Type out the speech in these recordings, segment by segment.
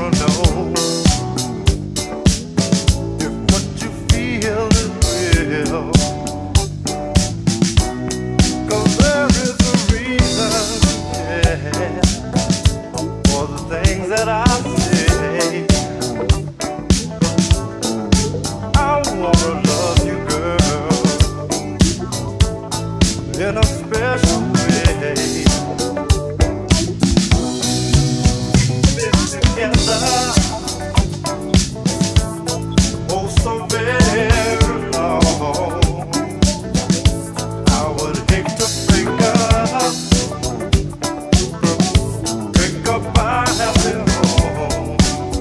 wanna know if what you feel is real. 'Cause there is a reason, yeah, for the things that I say. I wanna love you, girl, in a special way. We've been together, oh, so very long. I would hate to break up our happy home.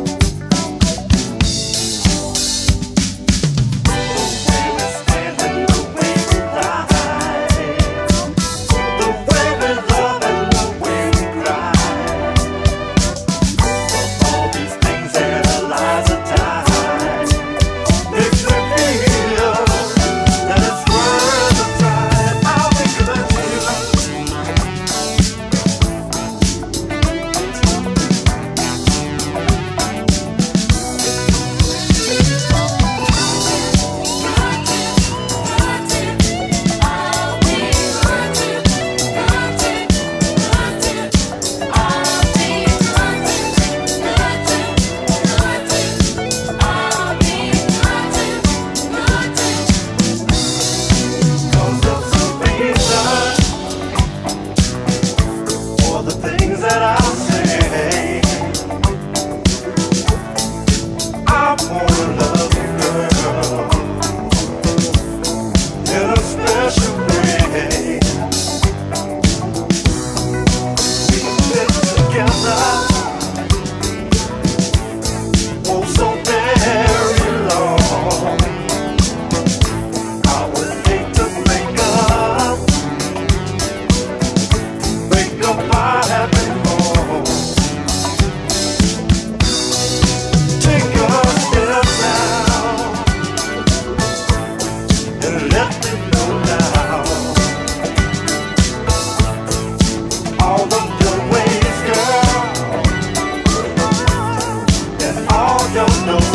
The way we stand and the way we ride, the way we love and the way we cry. All these things in our lives are tied. Makes me feel that it's worth the try. I'll make you let you. Cause there's a reason for the things that I say. I wanna love you, girl, in a special way. We've been together, oh, so very long. I would hate to break up my happy home. Take a step now and let me know now all of your ways, girl, and all your know